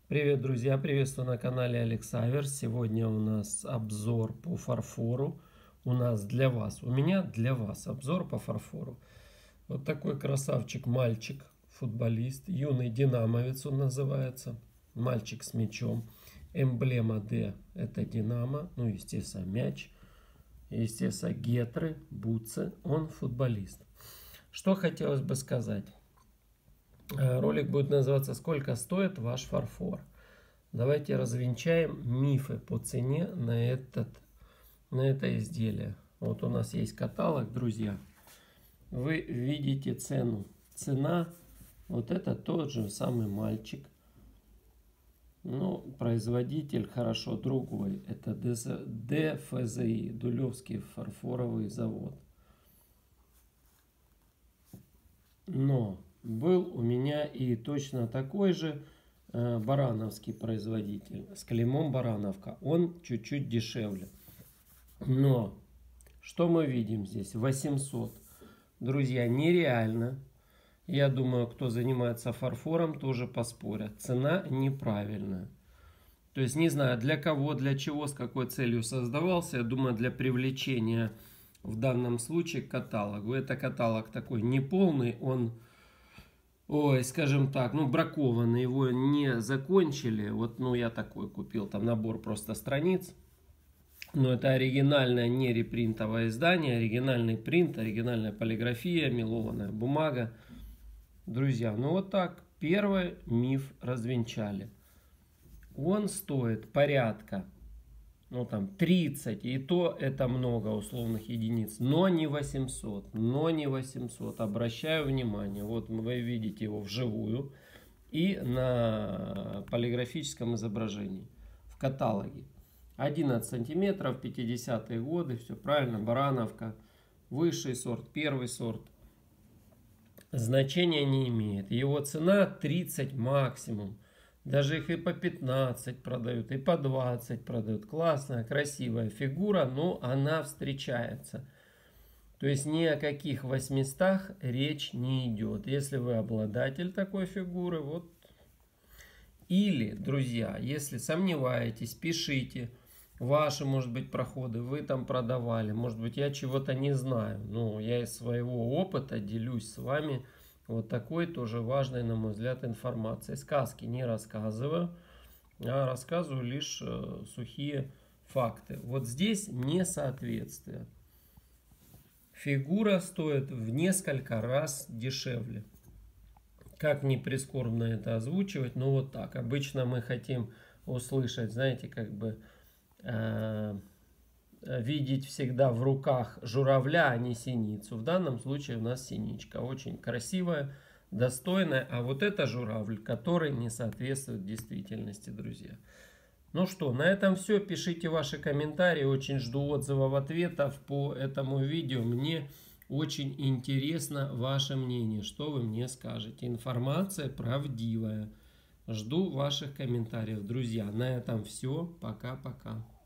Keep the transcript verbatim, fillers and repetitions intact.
Привет, друзья! Приветствую на канале Алексаверс. Сегодня у нас обзор по фарфору. У нас для вас, у меня для вас обзор по фарфору. Вот такой красавчик мальчик, футболист, юный динамовец он называется. Мальчик с мячом. Эмблема D это Динамо. Ну, естественно, мяч. Естественно, гетры, бутсы. Он футболист. Что хотелось бы сказать. Ролик будет называться «Сколько стоит ваш фарфор?». Давайте развенчаем мифы по цене на, этот, на это изделие. Вот у нас есть каталог, друзья. Вы видите цену. Цена, вот это тот же самый мальчик. Ну, производитель хорошо другой. Это ДФЗИ, Дулевский фарфоровый завод. Но был у меня и точно такой же э, барановский производитель с клеймом Барановка. Он чуть-чуть дешевле. Но что мы видим здесь? восемьсот. Друзья, нереально. Я думаю, кто занимается фарфором, тоже поспорят. Цена неправильная. То есть не знаю для кого, для чего, с какой целью создавался. Я думаю, для привлечения в данном случае к каталогу. Это каталог такой неполный, он... Ой, скажем так, ну бракованный, его не закончили. Вот, ну я такой купил, там набор просто страниц. Но это оригинальное, не репринтовое издание, оригинальный принт, оригинальная полиграфия, мелованная бумага. Друзья, ну вот так, первый миф развенчали. Он стоит порядка, ну там тридцать, и то это много условных единиц, но не восемьсот, но не восемьсот. Обращаю внимание, вот вы видите его вживую и на полиграфическом изображении в каталоге. одиннадцать сантиметров, пятидесятые годы, все правильно, Барановка, высший сорт, первый сорт. Значения не имеет. Его цена тридцать максимум. Даже их и по пятнадцать продают, и по двадцать продают. Классная, красивая фигура, но она встречается. То есть ни о каких восьмистах речь не идет. Если вы обладатель такой фигуры, вот. Или, друзья, если сомневаетесь, пишите. Ваши, может быть, проходы вы там продавали. Может быть, я чего-то не знаю. Но я из своего опыта делюсь с вами. Вот такой тоже важной, на мой взгляд, информации. Сказки не рассказываю, а рассказываю лишь э, сухие факты. Вот здесь несоответствие. Фигура стоит в несколько раз дешевле. Как ни прискорбно это озвучивать, но вот так. Обычно мы хотим услышать, знаете, как бы... Э, видеть всегда в руках журавля, а не синицу. В данном случае у нас синичка. Очень красивая, достойная. А вот это журавль, который не соответствует действительности, друзья. Ну что, на этом все. Пишите ваши комментарии. Очень жду отзывов, ответов по этому видео. Мне очень интересно ваше мнение. Что вы мне скажете? Информация правдивая. Жду ваших комментариев, друзья. На этом все. Пока-пока.